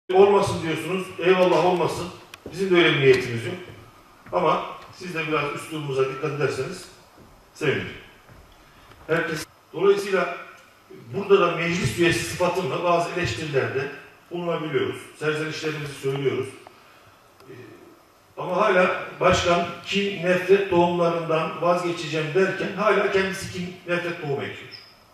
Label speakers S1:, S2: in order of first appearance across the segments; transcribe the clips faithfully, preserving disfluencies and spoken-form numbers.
S1: Olmasın diyorsunuz, eyvallah olmasın. Bizim de öyle bir niyetimiz yok. Ama siz de biraz üslubumuza dikkat ederseniz sevinirim. Herkes, dolayısıyla burada da meclis üyesi sıfatımla bazı eleştirilerde bulunabiliyoruz. Serzenişlerimizi söylüyoruz. Ee, ama hala başkan kin, nefret tohumlarından vazgeçeceğim derken hala kendisi kin, nefret tohumu ekiyor.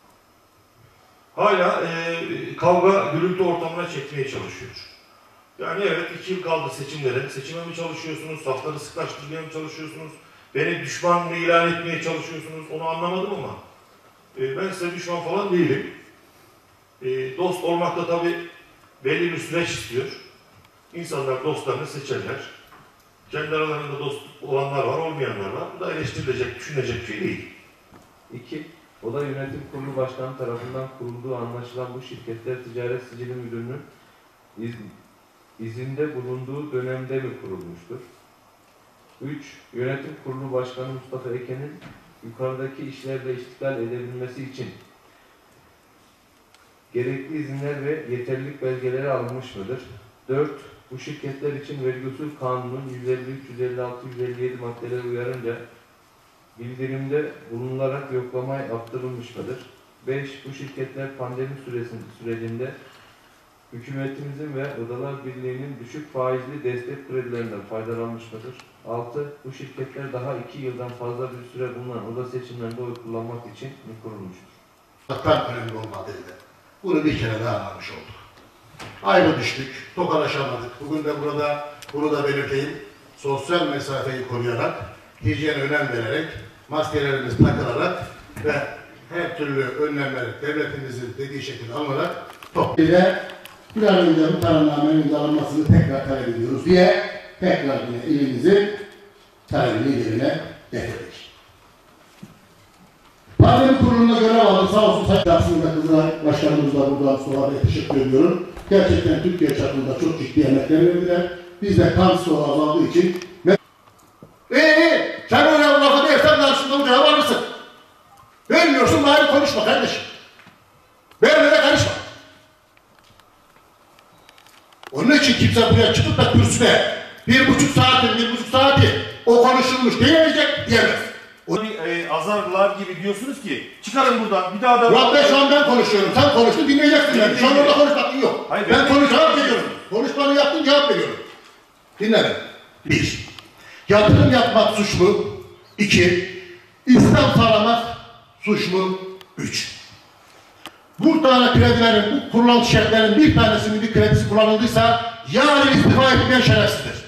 S1: Hala e, kavga, gürültü ortamına çekmeye çalışıyor. Yani evet, iki yıl kaldı seçimlere. Seçime mi çalışıyorsunuz, safları sıklaştırmaya mı çalışıyorsunuz, beni düşman mı ilan etmeye çalışıyorsunuz, onu anlamadım ama e, ben size düşman falan değilim. E, dost olmak da tabii belli bir süreç istiyor. İnsanlar dostlarını seçerler. Kendi aralarında dost olanlar var, olmayanlar var. Bu da eleştirilecek, düşünecek bir şey değil.
S2: İki, Oda Yönetim Kurulu Başkanı tarafından kurulduğu anlaşılan bu şirketler Ticaret Sicili Müdürlüğü'nün iz, izinde bulunduğu dönemde mi kurulmuştur? Üç, Yönetim Kurulu Başkanı Mustafa Eken'in yukarıdaki işlerle iştigal edebilmesi için gerekli izinler ve yeterlilik belgeleri alınmış mıdır? Dört, Bu şirketler için Vergi Usul Kanunu'nun yüz elli üç, yüz elli altı, yüz elli yedi maddeleri uyarınca bildirimde bulunularak yoklama yaptırılmış mıdır? Beş, Bu şirketler pandemi süresinde, sürecinde hükümetimizin ve Odalar Birliği'nin düşük faizli destek kredilerinden faydalanmış mıdır? Altı, Bu şirketler daha iki yıldan fazla bir süre bulunan oda seçimlerinde oy kullanmak için mi kurulmuştur?
S3: Hatta önemli olmadığıydı. Bunu bir kere daha anlamış olduk. Ayrı düştük, tokalaşamadık. Bugün de burada bunu da belirteyim. Sosyal mesafeyi koruyarak, hijyene önem vererek, maskelerimiz takılarak ve her türlü önlemler devletimizin dediği şekilde alınarak
S4: toplumda bir an önce bu kararnamenin imzalanmasını tekrar talep ediyoruz diye tekrar yine ilimizin talebini yerine getirdik. Pandemi kurulunda görev aldı, sağ olsun Sayın Aslında Kızılay Başkanımız da buradan sonra teşekkür ediyorum. Gerçekten Türkiye çapında çok ciddi emekler verdiler. Biz de kan stoğu azaldığı için
S3: Eee sen öyle lafı dersen karşında bu cevabı alırsın. Vermiyorsun, bari konuşma kardeşim. Verme de karışma. Onun için kimse buraya çıkıp da kürsüne bir buçuk saati, bir buçuk saati o konuşulmuş diyemeyecek, diyemez.
S1: Onu e, azarlar gibi diyorsunuz ki çıkarın buradan bir daha da...
S3: Yok ben şu an ben konuşuyorum. Sen konuştun dinleyeceksin beni. Şu an orada konuşmak yok.
S1: Hayır,
S3: ben konuş cevap veriyorum. Konuşmanı yaptın cevap veriyorum. Dinle beni. Bir. Yatırım yapmak suç mu? İki. İslam sağlamak suç mu? Üç. Bu tane kredilerin, bu kurulan şirketlerin bir tanesinin bir kredisi kullanıldıysa yarın istifa etmeyen şerefsizdir.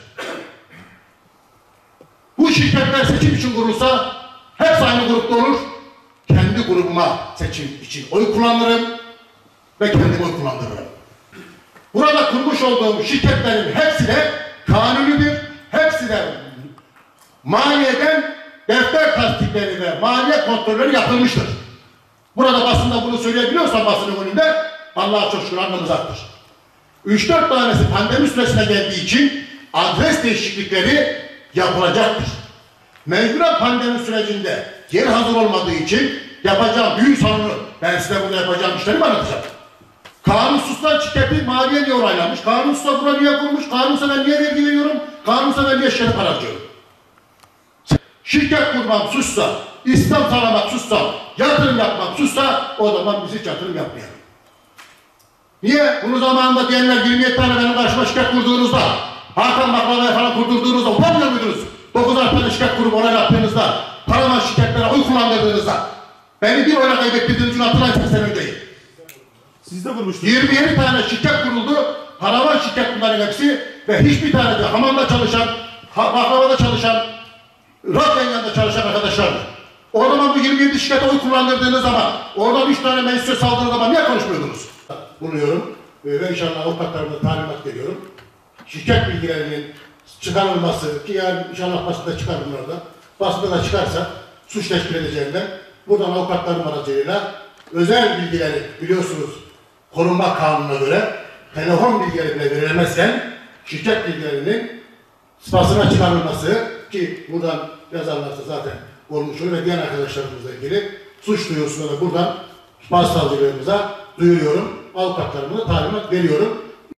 S3: Bu şirketler seçim için kurulsa hepsi aynı grupta olur. Kendi grubuma seçim için oy kullanırım ve kendim oy kullanırım. Burada kurmuş olduğum şirketlerin hepsi de kanunidir. Hepsi de maliyeden defter tasdikleri ve maliye kontrolleri yapılmıştır. Burada basında bunu söyleyebiliyorsan basının önünde Allah'a çok şükür alnımız aktır. Üç dört tanesi pandemi süresine geldiği için adres değişiklikleri yapılacaktır. Mecburen pandemi sürecinde yer hazır olmadığı için yapacağım düğün salonu, ben size burada yapacağım işleri mi anlatacağım? Kanunsuzlar şirketi maliye niye oraylamış? Kanunsuzlar buraya niye kurmuş? Kanunsa ben niye vergi veriyorum? Kanunsa ben niye şeref para harcıyorum? Şirket kurmam suçsa, İslam sağlamak suçsa, yatırım yapmak suçsa o zaman biz hiç yatırım yapmayalım. Niye? Bunu zamanında diyenler yirmi yedi tane benim karşıma şirket kurduğunuzda, Hakan Baklava'ya falan kurdurduğunuzda utanmıyor muydunuz? dokuz tane şirket kurup ona yaptığınızda, paravan şirketlere oy kullandırdığınızda, beni bir oyla kaybettirdiğiniz gün hatırlayın sekiz sene önceyim.
S1: Siz de kurmuştunuz.
S3: yirmi yedi tane şirket kuruldu, paravan şirket bunların hepsi ve hiçbir tane de hamamda çalışan, baklavada çalışan, radyo'nun yanında çalışan arkadaşlardı. O zaman bu yirmi yedi şirkete oy kullandırdığınız zaman, oradan üç tane meclise saldırdığınız zaman niye konuşmuyordunuz? Buluyorum ve inşallah avukatlarımda talimat veriyorum. Şirket bilgilerinin çıkarılması ki yani inşallah basında çıkar bunlarda. Basında da çıkarsa suç teşkil edeceğinden buradan avukatlarım aracılığıyla özel bilgileri biliyorsunuz korunma kanununa göre telefon bilgileri bile verilemezken şirket bilgilerinin spasına çıkarılması ki buradan yazarlarsa zaten olmuş olur ve diğer arkadaşlarımızla ilgili suç duyurusunu da buradan başsavcılığımıza duyuruyorum. Avukatlarımıza talimat veriyorum.